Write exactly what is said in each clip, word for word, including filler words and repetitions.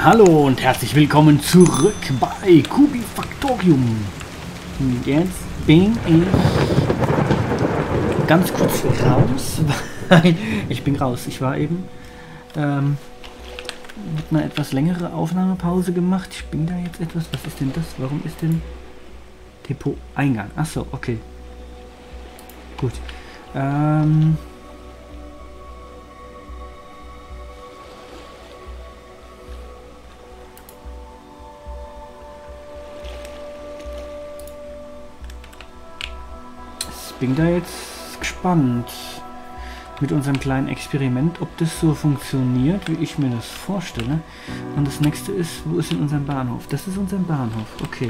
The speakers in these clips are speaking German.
Hallo und herzlich willkommen zurück bei Cubifactorium. Und jetzt bin ich ganz kurz raus, weil ich bin raus. Ich war eben ähm, mit einer etwas längere Aufnahmepause gemacht. Ich bin da jetzt etwas. Was ist denn das? Warum ist denn Depot-Eingang? Achso, okay. Gut. Ähm... bin da jetzt gespannt mit unserem kleinen Experiment, ob das so funktioniert, wie ich mir das vorstelle. Und das nächste ist, wo ist denn unser Bahnhof? Das ist unser Bahnhof, okay.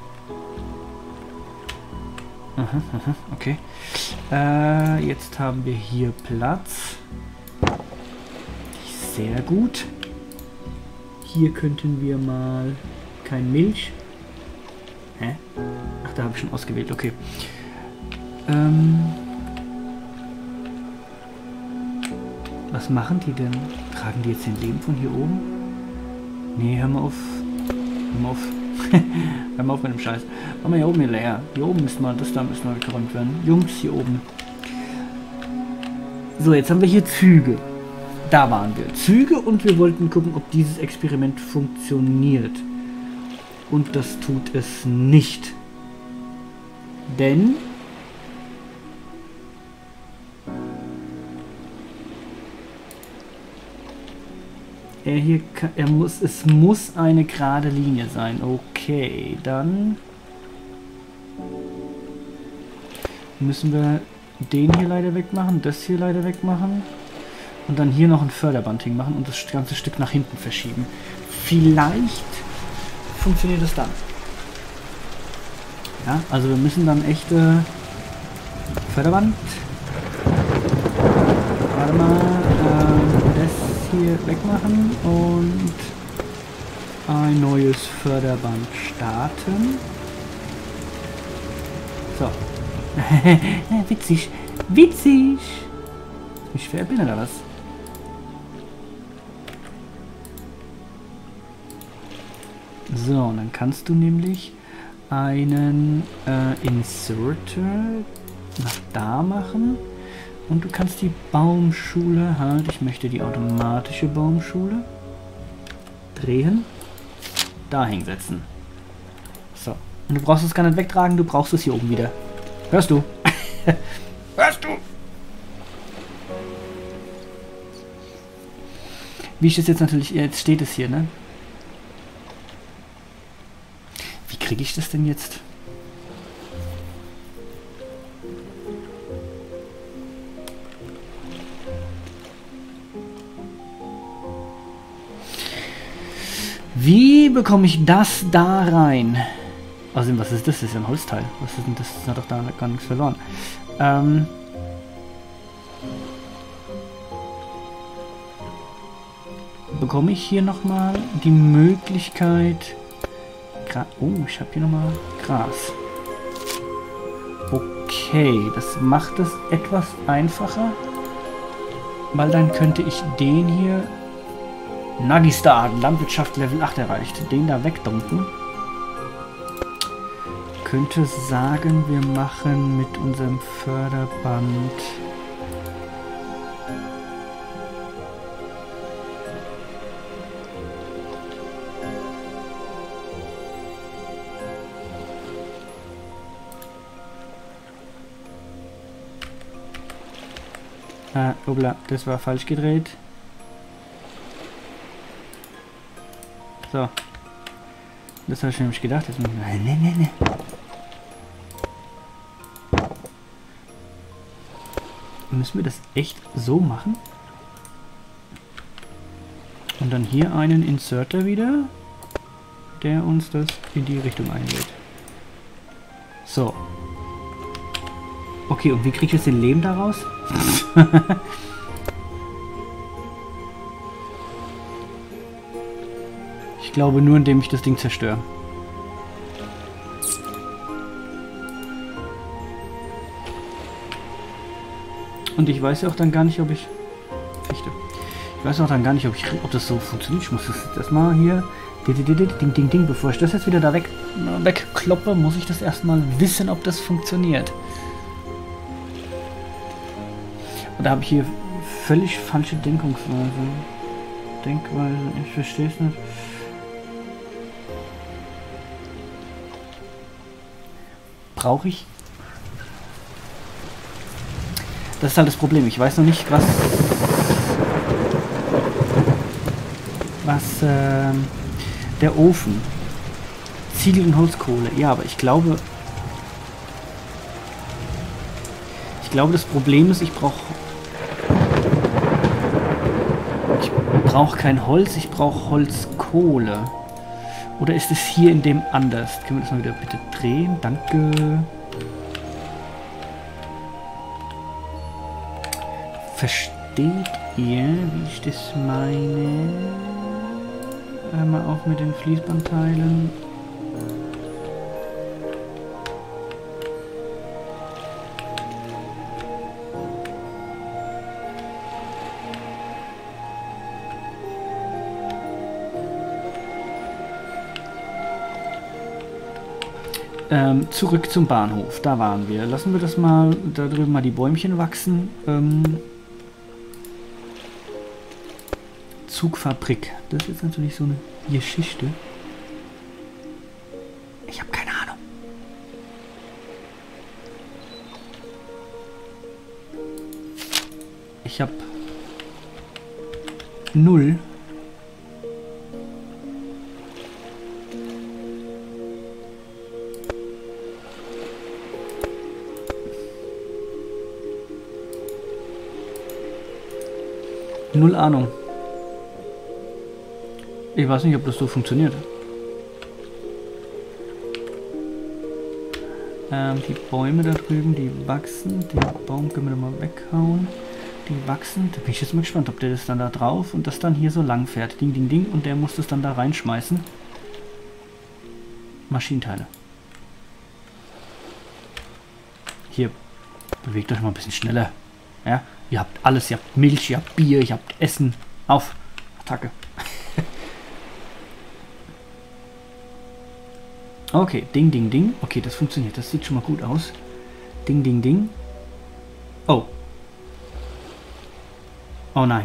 Aha, aha, okay. Äh, jetzt haben wir hier Platz. Sehr gut. Hier könnten wir mal kein Milch. Hä? Ach, da habe ich schon ausgewählt, okay. Ähm, was machen die denn? Tragen die jetzt den Leben von hier oben? Nee, hör mal auf. Hör mal auf. Hör mal auf mit dem Scheiß. Mach mal hier oben hier leer. Hier oben müssen wir, das da müssen wir weggeräumt werden. Jungs, hier oben. So, jetzt haben wir hier Züge. Da waren wir. Züge und wir wollten gucken, ob dieses Experiment funktioniert. Und das tut es nicht. Denn... Er hier kann, er muss, es muss eine gerade Linie sein. Okay, dann müssen wir den hier leider wegmachen, das hier leider wegmachen und dann hier noch ein Förderband hinmachen und das ganze Stück nach hinten verschieben. Vielleicht funktioniert das dann. Ja, also wir müssen dann echte Förderband. Warte mal, ähm, das hier wegmachen und ein neues Förderband starten. So. Witzig. Witzig. Ich verbinde da was. So, und dann kannst du nämlich einen äh, Inserter nach da machen. Und du kannst die Baumschule, halt, ich möchte die automatische Baumschule drehen, da hinsetzen. So, und du brauchst es gar nicht wegtragen, du brauchst es hier oben wieder. Hörst du? Hörst du? Wie ich das jetzt natürlich, jetzt steht es hier, ne? Wie kriege ich das denn jetzt? Wie bekomme ich das da rein? Außerdem, was ist das? Das ist ja ein Holzteil. Was ist denn das? Das hat doch da gar nichts verloren. Ähm bekomme ich hier nochmal die Möglichkeit... Gra oh, ich habe hier nochmal Gras. Okay, das macht es etwas einfacher. Weil dann könnte ich den hier... Nagistar, Landwirtschaft Level acht erreicht. Den da wegdumpen. Könnte sagen, wir machen mit unserem Förderband... Ah, obla, das war falsch gedreht. So. Das habe ich nämlich gedacht. Jetzt muss ich... Nein, nein, nein, nein. Müssen wir das echt so machen? Und dann hier einen Inserter wieder, der uns das in die Richtung einlädt. So. Okay, und wie kriege ich jetzt den Lehm daraus? Ich glaube nur, indem ich das Ding zerstöre. Und ich weiß ja auch dann gar nicht, ob ich... Fichte. Ich weiß auch dann gar nicht, ob, ich, ob das so funktioniert. Ich muss das jetzt erstmal hier... Ding, ding, ding. Bevor ich das jetzt wieder da weg, wegkloppe, muss ich das erstmal wissen, ob das funktioniert. Oder habe ich hier völlig falsche Denkungsweise? Denkweise, ich verstehe es nicht. Brauche ich? Das ist halt das Problem. Ich weiß noch nicht, was... Was, äh, der Ofen. Ziegel und Holzkohle. Ja, aber ich glaube... Ich glaube, das Problem ist, ich brauche... Ich brauche kein Holz, ich brauche Holzkohle. Oder ist es hier in dem anders? Können wir das mal wieder bitte drehen? Danke. Versteht ihr, wie ich das meine? Hör mal auf mit den Fließbandteilen. Ähm, zurück zum Bahnhof, da waren wir. Lassen wir das mal, da drüben mal die Bäumchen wachsen. Ähm, Zugfabrik. Das ist jetzt natürlich so eine Geschichte. Ich habe keine Ahnung. Ich habe null. Null Ahnung. Ich weiß nicht, ob das so funktioniert. Ähm, die Bäume da drüben, die wachsen. Den Baum können wir mal weghauen. Die wachsen. Da bin ich jetzt mal gespannt, ob der das dann da drauf und das dann hier so lang fährt. Ding, ding, ding. Und der muss das dann da reinschmeißen. Maschinenteile. Hier, bewegt euch mal ein bisschen schneller. Ja, ihr habt alles. Ihr habt Milch, ihr habt Bier, ihr habt Essen. Auf. Attacke. Okay, ding, ding, ding. Okay, das funktioniert. Das sieht schon mal gut aus. Ding, ding, ding. Oh. Oh nein.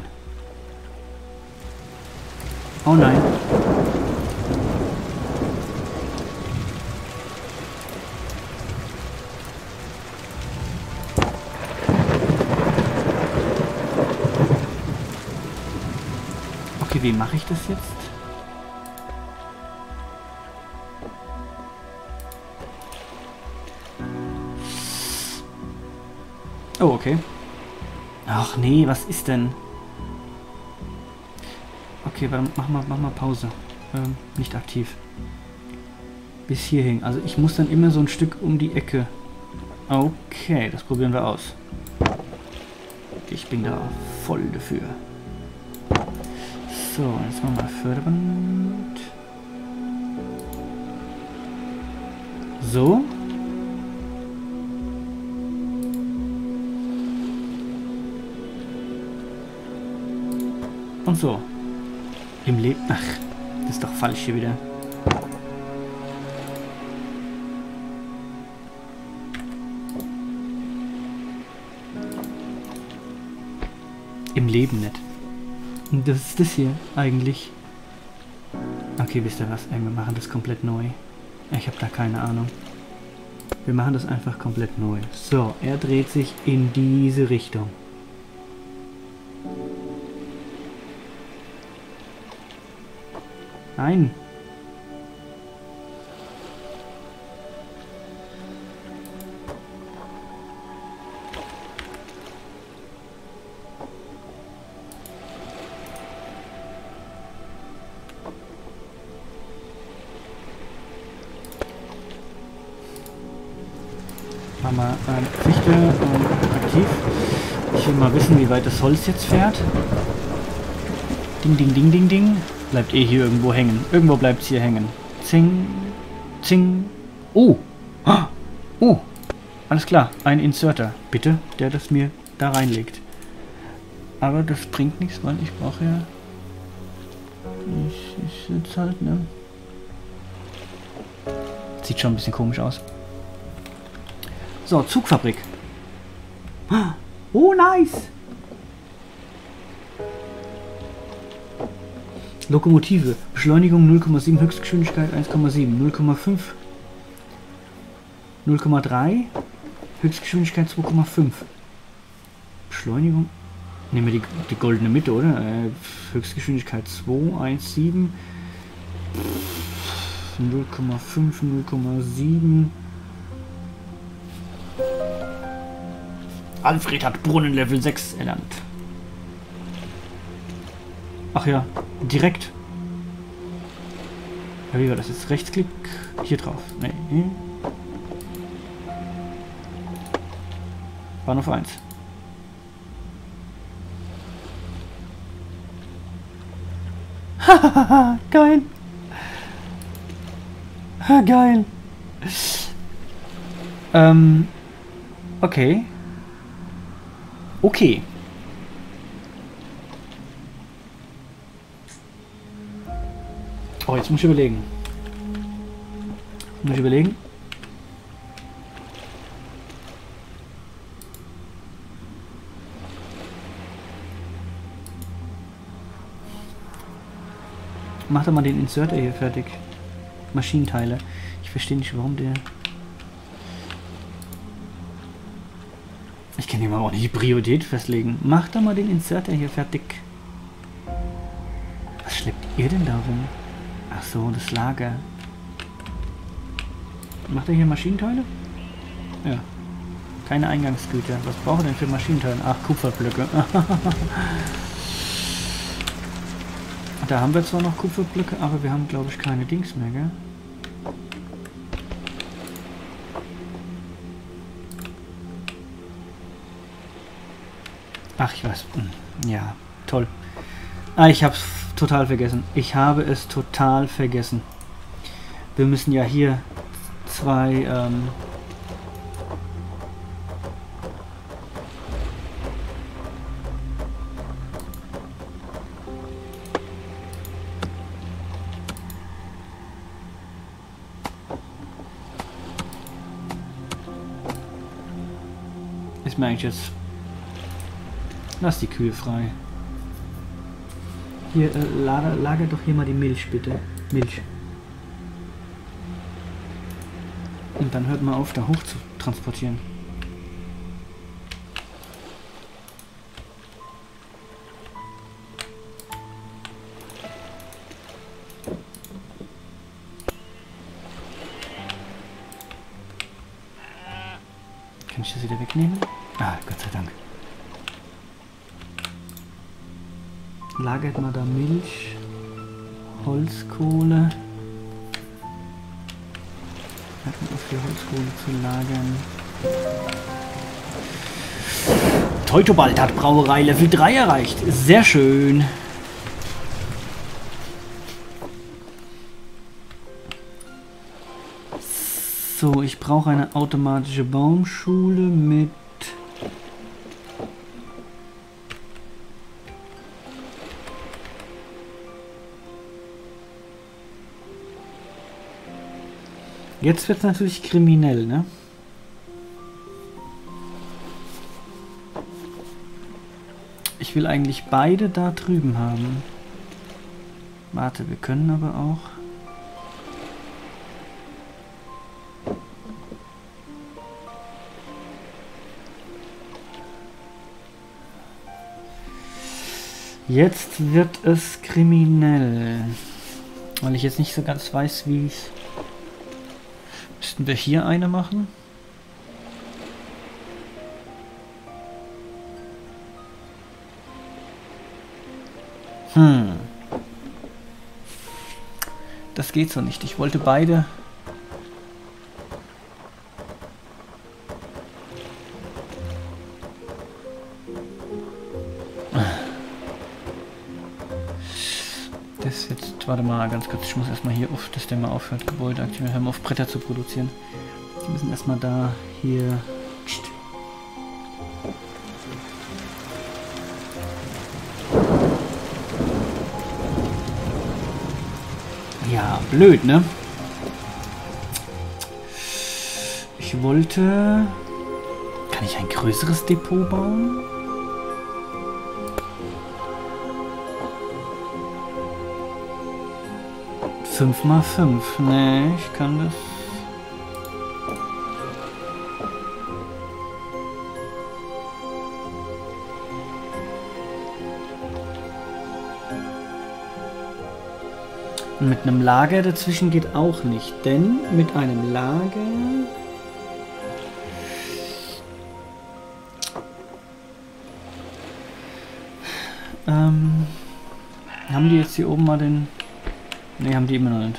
Oh nein. Okay, wie mache ich das jetzt? Oh, okay. Ach nee, was ist denn? Okay, dann mach mal, mach mal Pause. Ähm, nicht aktiv. Bis hierhin. Also ich muss dann immer so ein Stück um die Ecke. Okay, das probieren wir aus. Ich bin da voll dafür. So, jetzt machen wir Förderband. So. Und so. Im Leben... Ach, das ist doch falsch hier wieder. Im Leben nicht. Und das ist das hier eigentlich. Okay, wisst ihr was? Ey, wir machen das komplett neu. Ich habe da keine Ahnung. Wir machen das einfach komplett neu. So, er dreht sich in diese Richtung. Nein. Machen wir ähm, Fichte ähm, aktiv. Ich will mal wissen, wie weit das Holz jetzt fährt. Ding, ding, ding, ding, ding. Bleibt eh hier irgendwo hängen. Irgendwo bleibt es hier hängen. Zing, zing. Oh. Oh. Alles klar. Ein Inserter. Bitte, der das mir da reinlegt. Aber das bringt nichts, weil ich brauche ja... Ich, ich sitze halt, ne? Sieht schon ein bisschen komisch aus. So, Zugfabrik. Oh, nice! Lokomotive. Beschleunigung null Komma sieben, Höchstgeschwindigkeit eins Komma sieben, null Komma fünf, null Komma drei, Höchstgeschwindigkeit zwei Komma fünf. Beschleunigung. Nehmen wir die, die goldene Mitte, oder? Äh, Höchstgeschwindigkeit zwei, eins, sieben, null Komma fünf, null Komma sieben. Alfred hat Brunnen Level sechs erlernt. Ach ja, direkt. Ja, wie war das jetzt? Rechtsklick hier drauf. Nee. Bahnhof eins. Hahaha, geil. Ha, geil. Ähm, okay. Okay. Oh, jetzt muss ich überlegen. Muss ich überlegen. Mach doch mal den Inserter hier fertig. Maschinenteile. Ich verstehe nicht, warum der... Ich kann hier mal auch nicht die Priorität festlegen. Mach doch mal den Inserter hier fertig. Was schleppt ihr denn da rum? Ach so, das Lager. Macht er hier Maschinenteile? Ja. Keine Eingangsgüter. Was braucht er denn für Maschinenteile? Ach, Kupferblöcke. Da haben wir zwar noch Kupferblöcke, aber wir haben, glaube ich, keine Dings mehr, gell? Ach, ich weiß. Ja, toll. Ah, ich hab's total vergessen. Ich habe es total vergessen. Wir müssen ja hier zwei... Ähm Ist mir eigentlich jetzt... Lass die Kühe frei. Hier, äh, lager, lager doch hier mal die Milch, bitte. Milch. Und dann hört mal auf, da hoch zu transportieren. Kann ich das wieder wegnehmen? Ah, Gott sei Dank. Lagert mal da Milch, Holzkohle. Hört mal auf, die Holzkohle zu lagern. Teutobald hat Brauerei Level drei erreicht. Sehr schön. So, ich brauche eine automatische Baumschule mit... Jetzt wird es natürlich kriminell, ne? Ich will eigentlich beide da drüben haben. Warte, wir können aber auch... Jetzt wird es kriminell. Weil ich jetzt nicht so ganz weiß, wie ich... Müssten wir hier eine machen? Hm. Das geht so nicht. Ich wollte beide... Das jetzt... Warte mal ganz kurz. Ich muss erstmal hier auf, dass der mal aufhört, Gebäude aktivieren. Hören wir auf, Bretter zu produzieren. Wir müssen erstmal da, hier... Ja, blöd, ne? Ich wollte... Kann ich ein größeres Depot bauen? fünf mal fünf. Nee, ich kann das... Und mit einem Lager dazwischen geht auch nicht, denn mit einem Lager... Ähm, haben die jetzt hier oben mal den... Ne, haben die immer noch nicht.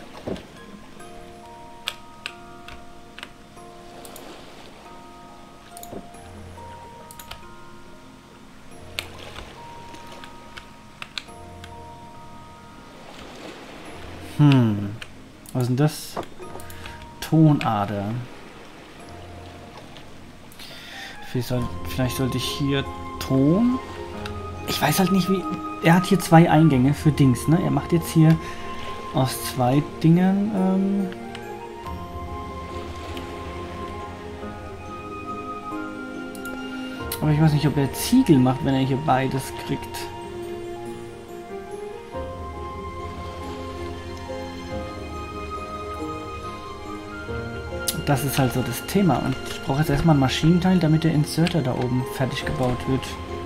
Hm. Was ist denn das? Tonader. Vielleicht, soll, vielleicht sollte ich hier Ton... Ich weiß halt nicht, wie... Er hat hier zwei Eingänge für Dings, ne? Er macht jetzt hier aus zwei Dingen... Ähm Aber ich weiß nicht, ob er Ziegel macht, wenn er hier beides kriegt. Das ist halt so das Thema. Und ich brauche jetzt erstmal ein Maschinenteil, damit der Inserter da oben fertig gebaut wird.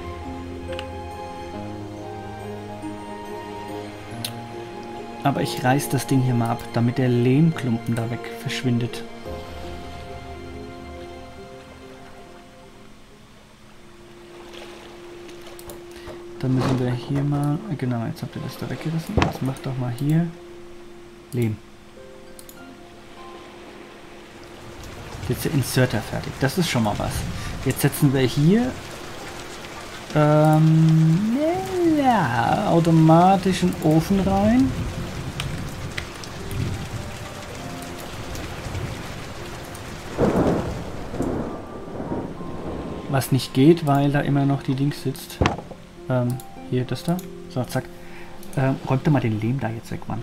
Aber ich reiß das Ding hier mal ab, damit der Lehmklumpen da weg verschwindet. Dann müssen wir hier mal... Genau, jetzt habt ihr das da weggerissen. Jetzt macht doch mal hier Lehm. Jetzt der Inserter fertig. Das ist schon mal was. Jetzt setzen wir hier ähm, ja, automatischen Ofen rein. Was nicht geht, weil da immer noch die Dings sitzt. Ähm, hier, das da. So, zack. Ähm, räumt doch mal den Lehm da jetzt weg, Mann.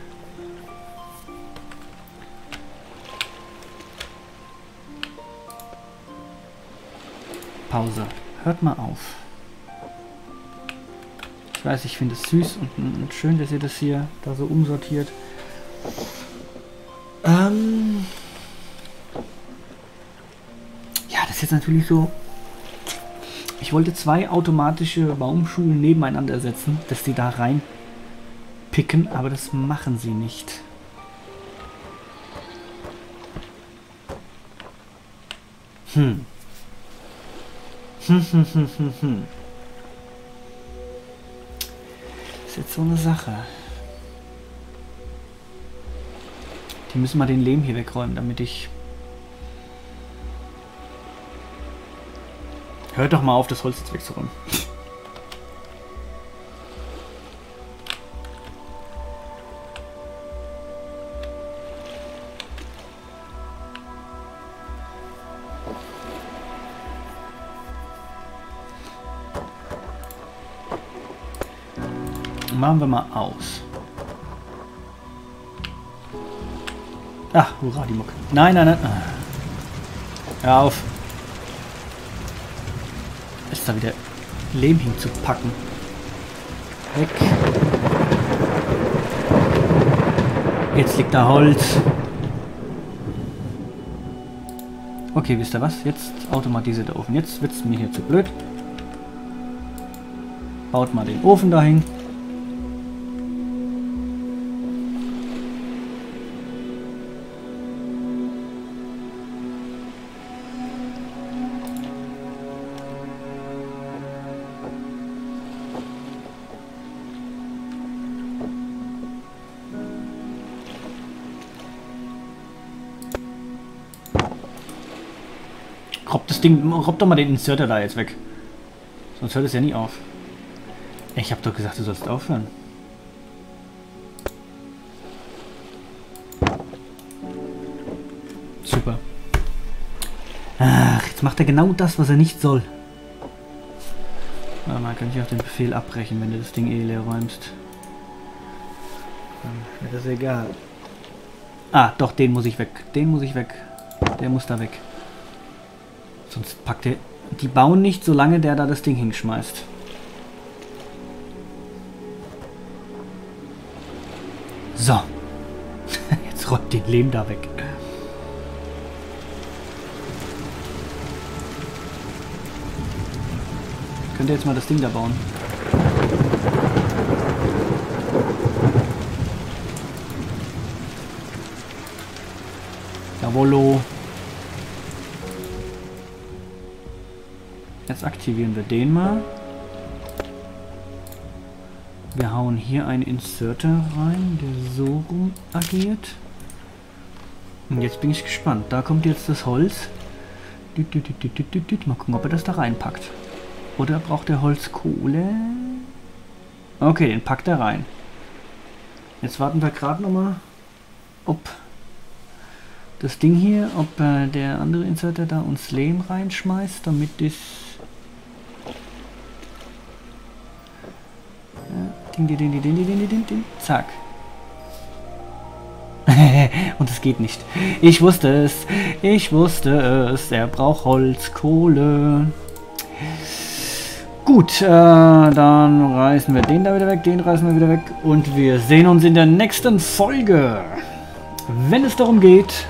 Pause. Hört mal auf. Ich weiß, ich finde es süß und, und schön, dass ihr das hier da so umsortiert. Ähm ja, das ist jetzt natürlich so... Ich wollte zwei automatische Baumschulen nebeneinander setzen, dass die da rein picken, aber das machen sie nicht. Hm. Hm, hm, hm, hm, hm. Das ist jetzt so eine Sache. Die müssen mal den Lehm hier wegräumen, damit ich... Hört doch mal auf, das Holz jetzt wegzuräumen. Machen wir mal aus. Ach, hurra, die Mucke. Nein, nein, nein. Hör auf. Ist da wieder Lehm hinzupacken. Weg. Jetzt liegt da Holz. Okay, wisst ihr was? Jetzt automatisiert der Ofen. Jetzt wird es mir hier zu blöd. Baut mal den Ofen dahin. Robb das Ding, robb doch mal den Inserter da jetzt weg. Sonst hört es ja nie auf. Ich hab doch gesagt, du sollst aufhören. Super. Ach, jetzt macht er genau das, was er nicht soll. Na, man kann ich auch den Befehl abbrechen, wenn du das Ding eh leer räumst. Dann ist das egal. Ah, doch, den muss ich weg. Den muss ich weg. Der muss da weg. Sonst packt er... Die bauen nicht, solange der da das Ding hinschmeißt. So. Jetzt räumt den Lehm da weg. Könnt ihr jetzt mal das Ding da bauen? Jawollo. Jetzt aktivieren wir den mal. Wir hauen hier einen Inserter rein, der so rum agiert. Und jetzt bin ich gespannt. Da kommt jetzt das Holz. Mal gucken, ob er das da reinpackt. Oder braucht der Holzkohle? Okay, den packt er rein. Jetzt warten wir gerade nochmal, ob das Ding hier, ob äh, der andere Inserter da uns Lehm reinschmeißt, damit das... Ja, ding, ding, ding, ding, ding, ding, ding, ding, zack. Und es geht nicht. Ich wusste es. Ich wusste es. Er braucht Holzkohle. Gut, äh, dann reißen wir den da wieder weg, den reißen wir wieder weg und wir sehen uns in der nächsten Folge, wenn es darum geht,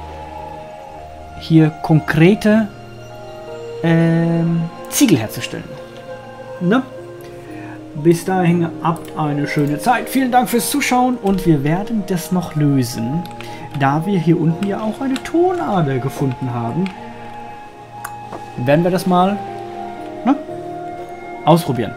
hier konkrete ähm, Ziegel herzustellen. Ne? Bis dahin habt eine schöne Zeit. Vielen Dank fürs Zuschauen und wir werden das noch lösen, da wir hier unten ja auch eine Tonader gefunden haben. Werden wir das mal ne? ausprobieren.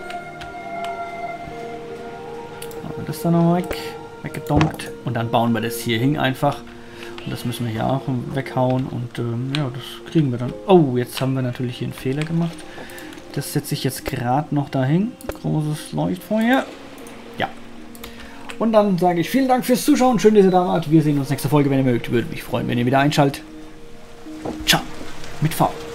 Das dann noch weg, weggedonkt und dann bauen wir das hier hin einfach. Und das müssen wir hier auch weghauen und ähm, ja, das kriegen wir dann. Oh, jetzt haben wir natürlich hier einen Fehler gemacht. Das setze ich jetzt gerade noch dahin. Großes Leuchtfeuer. Ja. Und dann sage ich vielen Dank fürs Zuschauen. Schön, dass ihr da wart. Wir sehen uns nächste Folge, wenn ihr mögt. Würde mich freuen, wenn ihr wieder einschaltet. Ciao. Mit V.